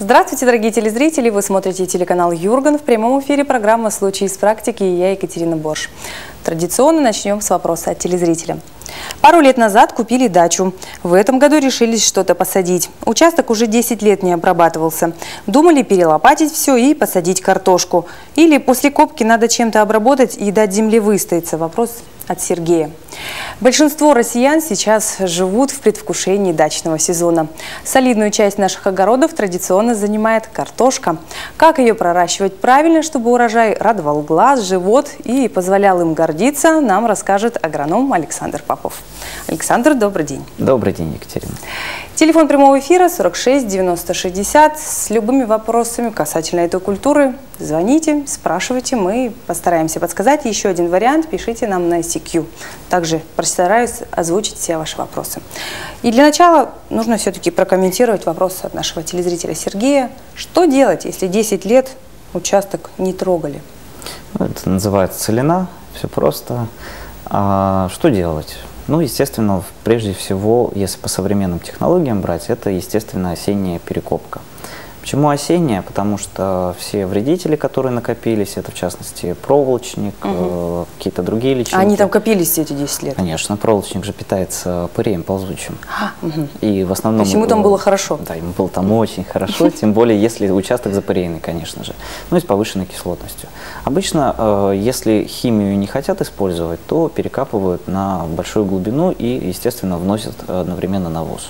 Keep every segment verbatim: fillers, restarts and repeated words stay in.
Здравствуйте, дорогие телезрители! Вы смотрите телеканал Юрган. В прямом эфире программа «Случаи из практики» и я, Екатерина Борш. Традиционно начнем с вопроса от телезрителя. Пару лет назад купили дачу. В этом году решились что-то посадить. Участок уже десять лет не обрабатывался. Думали перелопатить все и посадить картошку. Или после копки надо чем-то обработать и дать земле выстояться. Вопрос от Сергея. Большинство россиян сейчас живут в предвкушении дачного сезона. Солидную часть наших огородов традиционно занимает картошка. Как ее проращивать правильно, чтобы урожай радовал глаз, живот и позволял им гордиться, нам расскажет агроном Александр Попов. Александр, добрый день. Добрый день, Екатерина. Телефон прямого эфира сорок шесть девяносто шестьдесят. С любыми вопросами касательно этой культуры звоните, спрашивайте, мы постараемся подсказать. Еще один вариант пишите нам на эс си кью. Также постараюсь озвучить все ваши вопросы. И для начала нужно все-таки прокомментировать вопрос от нашего телезрителя Сергея. Что делать, если десять лет участок не трогали? Это называется целина, все просто. А что делать? Ну, естественно, прежде всего, если по современным технологиям брать, это, естественно, осенняя перекопка. Почему осенняя? Потому что все вредители, которые накопились, это в частности проволочник, угу. э, какие-то другие личинки. А они там копились эти десять лет? Конечно, проволочник же питается пыреем ползучим. А, угу. И в основном... То есть ему там было хорошо? Да, ему было там очень хорошо, тем более если участок запырейный, конечно же, ну и с повышенной кислотностью. Обычно, э, если химию не хотят использовать, то перекапывают на большую глубину и, естественно, вносят одновременно навоз.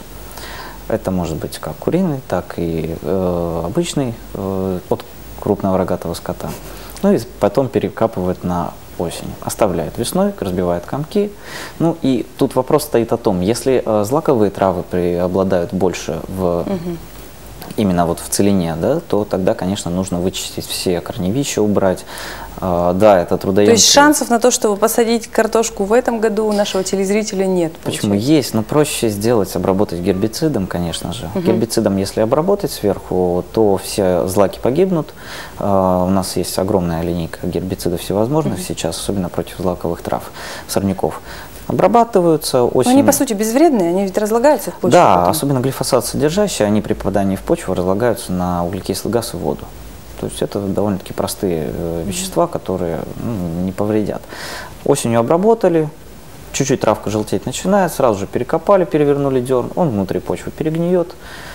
Это может быть как куриный, так и э, обычный э, от крупного рогатого скота. Ну и потом перекапывают на осень. Оставляют весной, разбивают комки. Ну и тут вопрос стоит о том, если э, злаковые травы преобладают больше в... Угу. Именно вот в целине, да, то тогда, конечно, нужно вычистить все корневища, убрать. А, да, это трудоемкое. То есть шансов на то, чтобы посадить картошку в этом году у нашего телезрителя нет? Почему? Есть, но проще сделать, обработать гербицидом, конечно же. Угу. Гербицидом, если обработать сверху, то все злаки погибнут. А, у нас есть огромная линейка гербицидов всевозможных угу. сейчас, особенно против злаковых трав, сорняков. Обрабатываются осенью. Они, по сути, безвредные, они ведь разлагаются в почве. Да, потом. Особенно глифосат содержащие, они при попадании в почву разлагаются на углекислый газ и воду. То есть это довольно-таки простые э, вещества, которые ну, не повредят. Осенью обработали, чуть-чуть травка желтеть начинает, сразу же перекопали, перевернули дерн, он внутри почвы перегниет.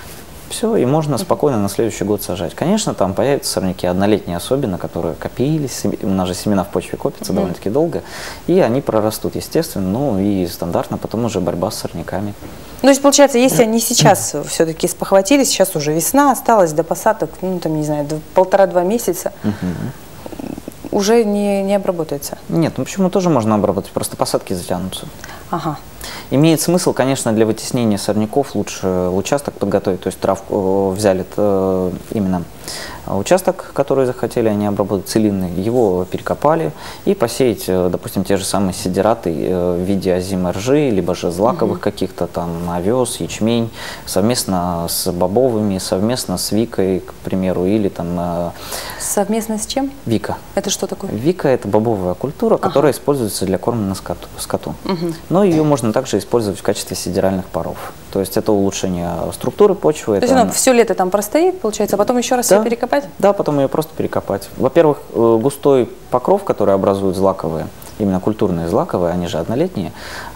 Все, и можно спокойно на следующий год сажать. Конечно, там появятся сорняки однолетние особенно, которые копились, у нас же семена в почве копятся mm-hmm. довольно-таки долго, и они прорастут, естественно, ну и стандартно потом уже борьба с сорняками. Ну, то есть, получается, если они сейчас все-таки спохватились, сейчас уже весна, осталась до посадок, ну, там, не знаю, полтора-два месяца, mm-hmm. уже не, не обработается? Нет, ну почему тоже можно обработать, просто посадки затянутся. Ага. Имеет смысл, конечно, для вытеснения сорняков лучше участок подготовить, то есть травку взяли э, именно участок, который захотели они обработать, целинный, его перекопали и посеять, допустим, те же самые сидираты в виде озимой ржи, либо же злаковых угу. каких-то там овес, ячмень, совместно с бобовыми, совместно с викой, к примеру, или там... Совместно с чем? Вика. Это что такое? Вика – это бобовая культура, которая ага. используется для корма на скоту. скоту. Угу. Но ее можно также использовать в качестве сидеральных паров. То есть это улучшение структуры почвы. То есть она все лето там простоит, получается, а потом еще раз да, ее перекопать? Да, потом ее просто перекопать. Во-первых, густой покров, который образуют злаковые, именно культурные злаковые, они же однолетние,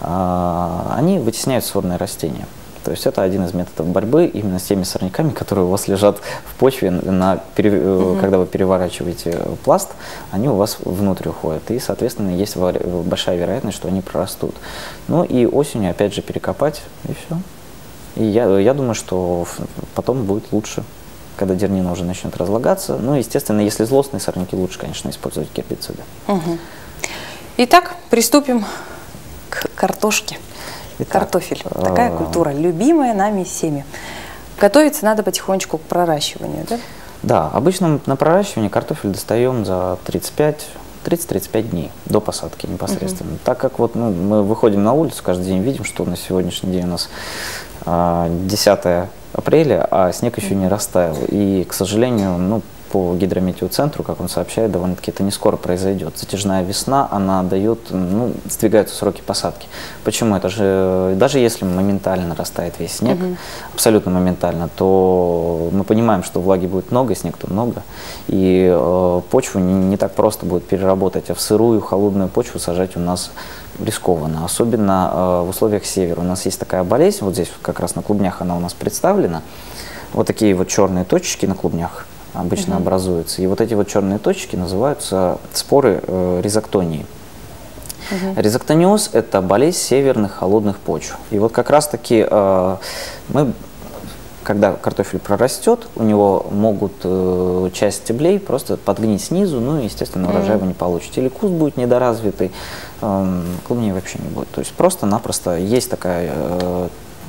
они вытесняют сорные растения. То есть это один из методов борьбы именно с теми сорняками, которые у вас лежат в почве, на, угу. когда вы переворачиваете пласт, они у вас внутрь уходят. И, соответственно, есть большая вероятность, что они прорастут. Ну и осенью опять же перекопать, и все. И я, я думаю, что потом будет лучше, когда дернина уже начнет разлагаться. Ну, естественно, если злостные сорняки, лучше, конечно, использовать гербициды. Угу. Итак, приступим к картошке. Итак, картофель. Такая культура, любимая нами всеми. Готовиться надо потихонечку к проращиванию, да? Да, обычно на проращивание картофель достаем за тридцать пять тридцать-тридцать пять дней до посадки непосредственно. Uh-huh. Так как вот ну, мы выходим на улицу, каждый день видим, что на сегодняшний день у нас а, десятое апреля, а снег еще uh-huh. не растаял. И, к сожалению, ну, по гидрометеоцентру, как он сообщает, довольно-таки это не скоро произойдет. Затяжная весна, она дает, ну, сдвигаются сроки посадки. Почему? Это же, даже если моментально растает весь снег, угу. абсолютно моментально, то мы понимаем, что влаги будет много, снег-то много, и э, почву не, не так просто будет переработать, а в сырую, холодную почву сажать у нас рискованно, особенно э, в условиях севера. У нас есть такая болезнь, вот здесь как раз на клубнях она у нас представлена, вот такие вот черные точечки на клубнях обычно угу. образуются, и вот эти вот черные точечки называются споры э, ризоктонии. Угу. Ризоктониоз – это болезнь северных холодных почв. И вот как раз-таки э, мы, когда картофель прорастет, у него могут э, часть стеблей просто подгнить снизу, ну и, естественно, урожай вы не получите. Или куст будет недоразвитый, э, клубней вообще не будет. То есть просто-напросто есть такая… Э,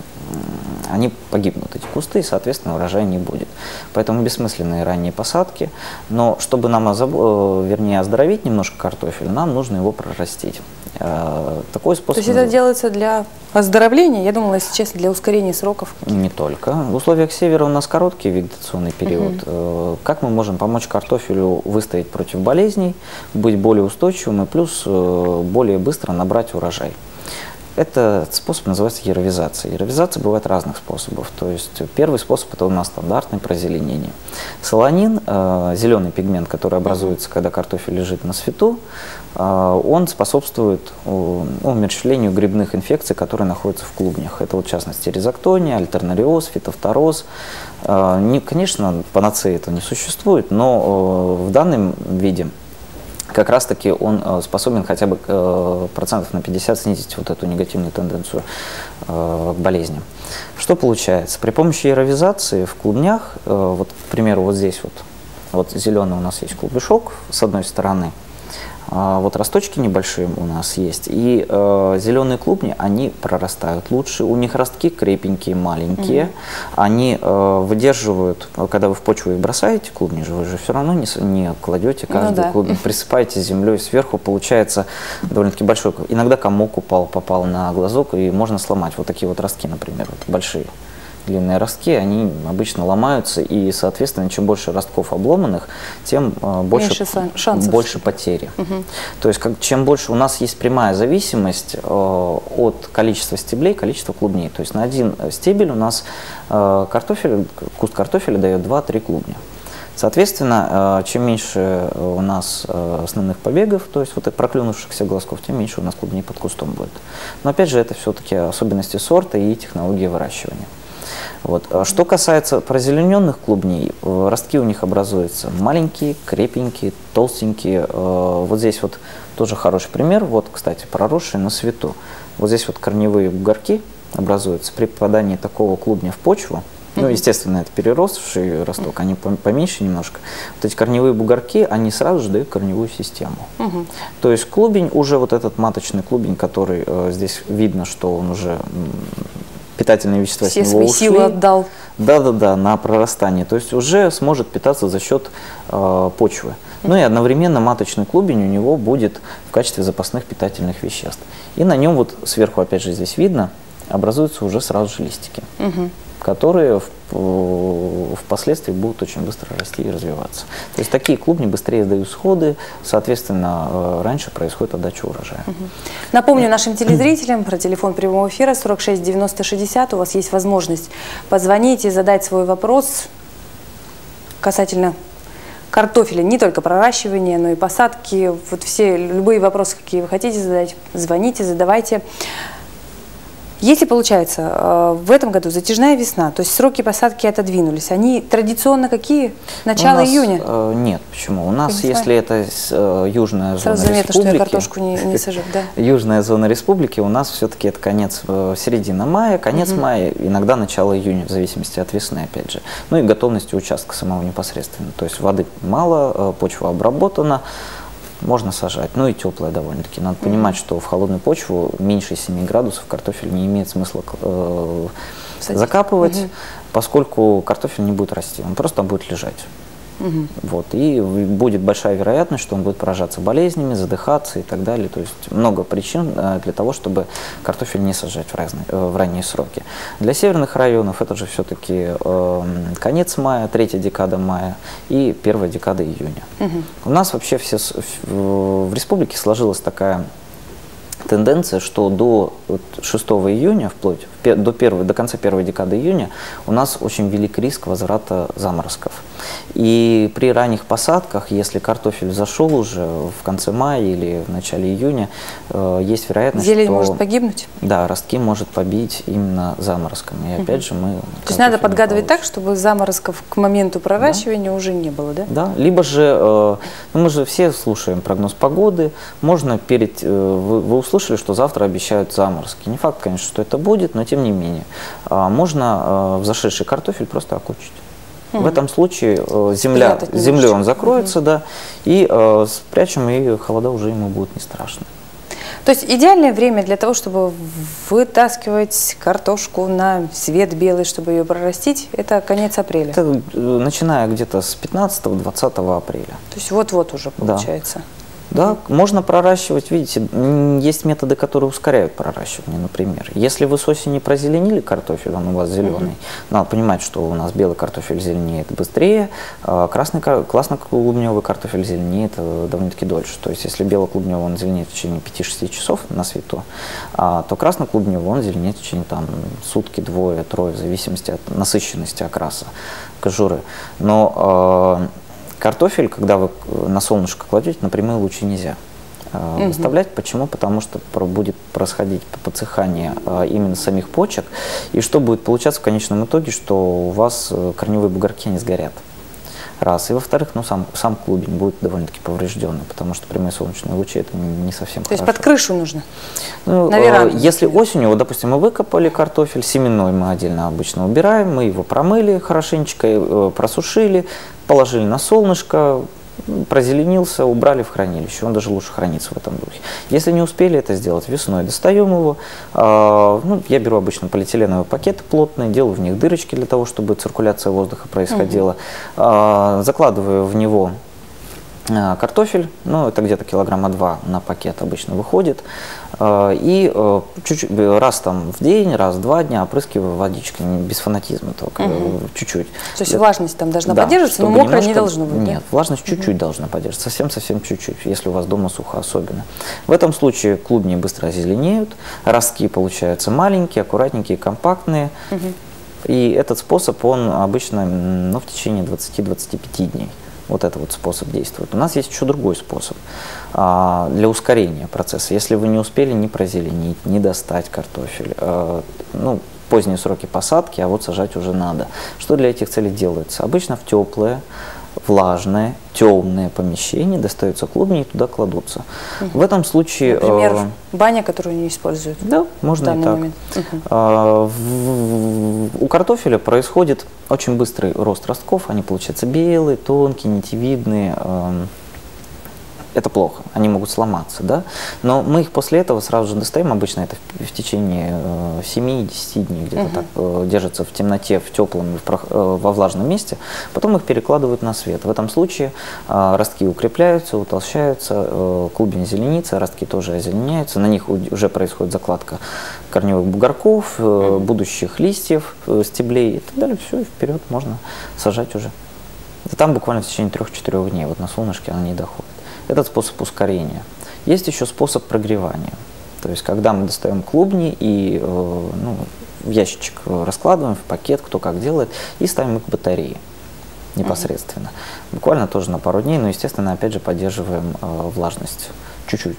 они погибнут, эти кусты, и, соответственно, урожая не будет. Поэтому бессмысленные ранние посадки. Но чтобы нам, озаб... вернее, оздоровить немножко картофель, нам нужно его прорастить. Такой способ. То есть это делается для оздоровления? Я думала, если честно, для ускорения сроков. Не только. В условиях севера у нас короткий вегетационный период. Угу. Как мы можем помочь картофелю выстоять против болезней, быть более устойчивым и плюс более быстро набрать урожай? Этот способ называется яровизация. Яровизация бывает разных способов. То есть первый способ – это у нас стандартное прозеленение. Солонин, э, зеленый пигмент, который образуется, когда картофель лежит на свету, э, он способствует э, умерщвлению грибных инфекций, которые находятся в клубнях. Это, вот, в частности, ризоктония, альтернариоз, фитофтороз. Э, не, конечно, панацеи этого не существует, но э, в данном виде как раз-таки он э, способен хотя бы э, процентов на пятьдесят снизить вот эту негативную тенденцию э, к болезням. Что получается? При помощи яровизации в клубнях, э, вот, к примеру, вот здесь вот, вот зеленый у нас есть клубешок с одной стороны, а вот росточки небольшие у нас есть, и э, зеленые клубни, они прорастают лучше, у них ростки крепенькие, маленькие, mm-hmm. они э, выдерживают, когда вы в почву их бросаете, клубни же, вы же все равно не, не кладете каждый ну, да. клубень, присыпаете землей сверху, получается довольно-таки большой, иногда комок упал, попал на глазок, и можно сломать вот такие вот ростки, например, вот, большие. Длинные ростки, они обычно ломаются, и, соответственно, чем больше ростков обломанных, тем э, больше, больше потери. Угу. То есть, как, чем больше у нас есть прямая зависимость э, от количества стеблей, количества клубней. То есть, на один стебель у нас э, картофель, куст картофеля дает два-три клубня. Соответственно, чем меньше у нас основных побегов, то есть вот проклюнувшихся глазков, тем меньше у нас клубней под кустом будет. Но опять же, это все-таки особенности сорта и технологии выращивания. Вот. Что касается прозелененных клубней, ростки у них образуются маленькие, крепенькие, толстенькие. Вот здесь вот тоже хороший пример, вот, кстати, проросшие на свету. Вот здесь вот корневые бугорки образуются при попадании такого клубня в почву. Ну, естественно, это переросший росток, они поменьше немножко. Вот эти корневые бугорки, они сразу же дают корневую систему. Угу. То есть клубень, уже вот этот маточный клубень, который э, здесь видно, что он уже питательные вещества все с него ушли. Силы отдал. Да-да-да, на прорастание. То есть уже сможет питаться за счет э, почвы. Ну и одновременно маточный клубень у него будет в качестве запасных питательных веществ. И на нем вот сверху, опять же, здесь видно, образуются уже сразу же листики. Угу. Которые в, впоследствии будут очень быстро расти и развиваться. То есть такие клубни быстрее сдают всходы, соответственно, раньше происходит отдача урожая. Угу. Напомню нашим телезрителям про телефон прямого эфира сорок шесть девяносто шестьдесят. У вас есть возможность позвонить и задать свой вопрос касательно картофеля, не только проращивания, но и посадки. Вот все, любые вопросы, какие вы хотите задать, звоните, задавайте. Если получается, в этом году затяжная весна, то есть сроки посадки отодвинулись, они традиционно какие? Начало нас, июня? Э, нет, почему? У нас, если это э, южная зона Сразу заметно, республики, что я картошку не, не сажу, да? Южная зона республики, у нас все-таки это конец, э, середина мая, конец угу. мая, иногда начало июня, в зависимости от весны, опять же. Ну и готовности участка самого непосредственно. То есть воды мало, э, почва обработана. Можно сажать, ну и теплая довольно-таки. Надо mm-hmm. понимать, что в холодную почву меньше семи градусов картофель не имеет смысла э, закапывать, mm-hmm. поскольку картофель не будет расти, он просто будет лежать. Угу. Вот, и будет большая вероятность, что он будет поражаться болезнями, задыхаться и так далее. То есть много причин для того, чтобы картофель не сажать в, разные, в ранние сроки. Для северных районов это же все-таки э, конец мая, третья декада мая и первая декада июня. Угу. У нас вообще все, в республике сложилась такая тенденция, что до вот, шестого июня, вплоть до, первой, до конца первой декады июня, у нас очень велик риск возврата заморозков. И при ранних посадках, если картофель зашел уже в конце мая или в начале июня, э, есть вероятность, зелень что… может погибнуть? Да, ростки может побить именно заморозком. И опять угу. же мы… То есть надо подгадывать так, чтобы заморозков к моменту проращивания да. уже не было, да? Да, либо же, э, ну, мы же все слушаем прогноз погоды, можно перед… Э, вы, вы услышали, что завтра обещают заморозки. Не факт, конечно, что это будет, но тем не менее. Э, можно э, взошедший картофель просто окучить. В этом случае э, земля, землей он закроется, угу. да, и э, спрячем, и холода уже ему будут не страшны. То есть идеальное время для того, чтобы вытаскивать картошку на свет белый, чтобы ее прорастить, это конец апреля? Это, э, начиная где-то с пятнадцатого-двадцатого апреля. То есть вот-вот уже получается? Да. Да, можно проращивать, видите, есть методы, которые ускоряют проращивание, например. Если вы с осени прозеленили картофель, он у вас зеленый, mm-hmm. надо понимать, что у нас белый картофель зеленеет быстрее, а красный, классно-клубневый картофель зеленеет довольно-таки дольше. То есть, если бело-клубневый он зеленеет в течение пяти-шести часов на свету, а, то красно-клубневый он зеленеет в течение там, сутки, двое, трое, в зависимости от насыщенности окраса кожуры. Но… Картофель, когда вы на солнышко кладете, на прямые лучи нельзя э, угу. выставлять. Почему? Потому что будет происходить подсыхание э, именно самих почек. И что будет получаться в конечном итоге, что у вас э, корневые бугорки не сгорят. Раз. И во-вторых, ну, сам, сам клубень будет довольно-таки поврежденный, потому что прямые солнечные лучи это не, не совсем То хорошо. есть под крышу нужно? Ну, на веранду? Э, если осенью, вот, допустим, мы выкопали картофель, семенной мы отдельно обычно убираем, мы его промыли хорошенечко, э, просушили, положили на солнышко, прозеленился, убрали в хранилище. Он даже лучше хранится в этом духе. Если не успели это сделать весной, достаем его. Э, ну, я беру обычно полиэтиленовые пакеты плотные, делаю в них дырочки для того, чтобы циркуляция воздуха происходила. Угу. Э, закладываю в него э, картофель, ну это где-то килограмма два на пакет обычно выходит. Э, и э, чуть-чуть, раз там в день, раз в два дня опрыскиваю водичкой, без фанатизма, только чуть-чуть. Угу. То есть влажность там должна да, поддерживаться, но мокро не должно быть? Нет, да? влажность чуть-чуть угу. должна поддерживаться, совсем-совсем чуть-чуть, если у вас дома сухо особенно. В этом случае клубни быстро зеленеют, ростки получаются маленькие, аккуратненькие, компактные. Угу. И этот способ, он обычно ну, в течение двадцати-двадцати пяти дней. Вот это вот способ действует. У нас есть еще другой способ а, для ускорения процесса. Если вы не успели ни прозеленить, ни достать картофель, а, ну, поздние сроки посадки, а вот сажать уже надо. Что для этих целей делается? Обычно в теплое, влажное, темное помещение достаются клубни и туда кладутся. Угу. В этом случае… Например, э, баня, которую не используют? Да, можно и так. Угу. А, в, в, у картофеля происходит очень быстрый рост ростков, они получаются белые, тонкие, нитевидные. Э, это плохо, они могут сломаться, да? Но мы их после этого сразу же достаем, обычно это в, в течение э, семи-десяти дней где-то uh-huh. так э, держатся в темноте, в теплом, в, э, во влажном месте, потом их перекладывают на свет. В этом случае э, ростки укрепляются, утолщаются, э, клубень зеленится, ростки тоже озеленяются, на них уже происходит закладка корневых бугорков, э, uh-huh. будущих листьев, э, стеблей и так далее, все, и вперед можно сажать уже. И там буквально в течение трех-четырех дней, вот на солнышке она не доходит. Этот способ ускорения. Есть еще способ прогревания. То есть, когда мы достаем клубни и э, ну, в ящичек раскладываем, в пакет, кто как делает, и ставим их к батарее непосредственно. Mm-hmm. Буквально тоже на пару дней, но, естественно, опять же поддерживаем э, влажность чуть-чуть,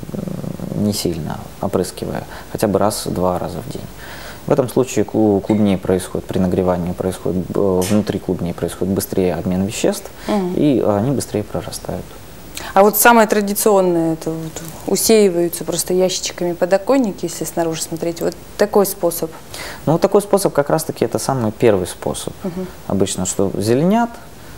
не сильно, опрыскивая, хотя бы раз-два раза в день. В этом случае у клубней происходит, при нагревании происходит, внутри клубней происходит быстрее обмен веществ, mm-hmm. и они быстрее прорастают. А вот самое традиционное, это вот усеиваются просто ящичками подоконники, если снаружи смотреть. Вот такой способ. Ну, вот такой способ как раз-таки это самый первый способ. Угу. Обычно, что зеленят,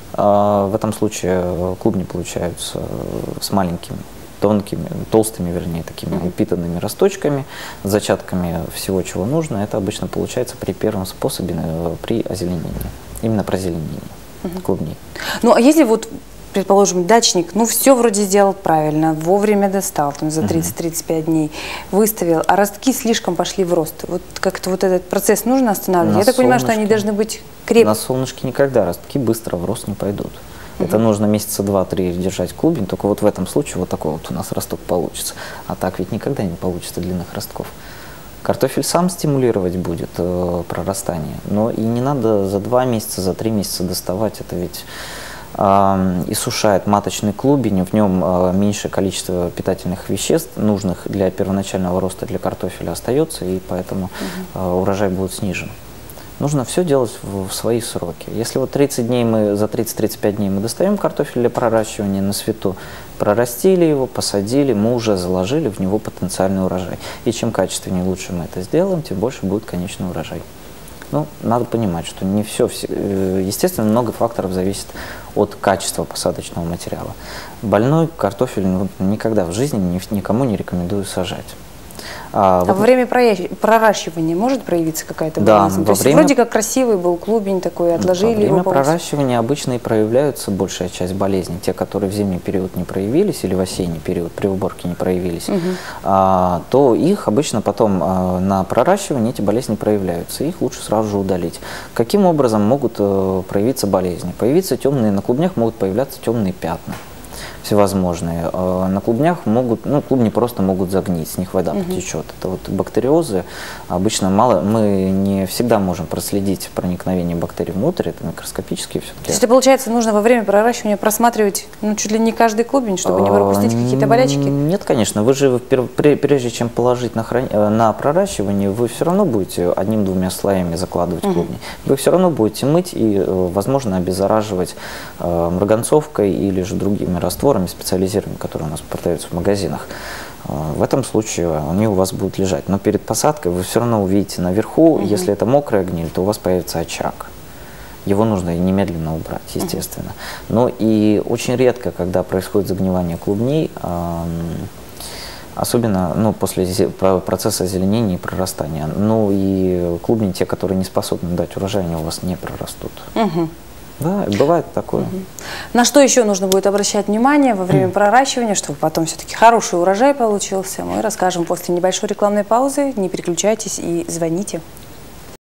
а в этом случае клубни получаются с маленькими, тонкими, толстыми, вернее, такими угу. упитанными росточками, зачатками всего, чего нужно. Это обычно получается при первом способе, при озеленении, именно при озеленении. угу. клубней. Ну, а если вот, предположим, дачник, ну, все вроде сделал правильно, вовремя достал, там, за тридцать-тридцать пять дней, выставил, а ростки слишком пошли в рост. Вот как-то вот этот процесс нужно останавливать? На Я так понимаю, что они должны быть крепкие. На солнышке никогда ростки быстро в рост не пойдут. Это угу. нужно месяца два-три держать клубень, только вот в этом случае вот такой вот у нас росток получится. А так ведь никогда не получится длинных ростков. Картофель сам стимулировать будет э, прорастание, но и не надо за два месяца, за три месяца доставать, это ведь э, иссушает маточный клубень, в нем э, меньшее количество питательных веществ, нужных для первоначального роста для картофеля, остается, и поэтому угу. э, урожай будет снижен. Нужно все делать в, в свои сроки. Если вот тридцать дней мы, за тридцать-тридцать пять дней мы достаем картофель для проращивания на свету, прорастили его, посадили, мы уже заложили в него потенциальный урожай. И чем качественнее лучше мы это сделаем, тем больше будет конечный урожай. Ну, надо понимать, что не все, естественно, много факторов зависит от качества посадочного материала. Больной картофель ну, никогда в жизни никому не рекомендую сажать. А, а вот... во время проращивания может проявиться какая-то да, болезнь? То есть время... вроде как красивый был клубень такой, отложили его. Во время проращивания обычно и проявляются большая часть болезней. Те, которые в зимний период не проявились или в осенний период при уборке не проявились, угу. а, то их обычно потом а, на проращивании эти болезни проявляются. Их лучше сразу же удалить. Каким образом могут а, проявиться болезни? Появиться темные, на клубнях могут появляться темные пятна. Всевозможные. На клубнях могут, ну, клубни просто могут загнить, с них вода угу. потечет. Это вот бактериозы. Обычно мало, мы не всегда можем проследить проникновение бактерий внутрь, это микроскопические все-таки. То есть, это, получается, нужно во время проращивания просматривать, ну, чуть ли не каждый клубень, чтобы не пропустить какие-то болячки? Нет, конечно. Вы же, прежде чем положить на, хран... на проращивание, вы все равно будете одним-двумя слоями закладывать угу. клубни. Вы все равно будете мыть и, возможно, обеззараживать марганцовкой или же другими растворами, специализированными, которые у нас продаются в магазинах. В этом случае они у вас будут лежать. Но перед посадкой вы все равно увидите наверху, угу. если это мокрая гниль, то у вас появится очаг. Его нужно немедленно убрать, естественно. Угу. Но и очень редко, когда происходит загнивание клубней, особенно ну, после процесса озеленения и прорастания. Ну и клубни, те, которые не способны дать урожай, они у вас не прорастут. Угу. Да, бывает такое. Угу. На что еще нужно будет обращать внимание во время проращивания, чтобы потом все-таки хороший урожай получился? Мы расскажем после небольшой рекламной паузы. Не переключайтесь и звоните.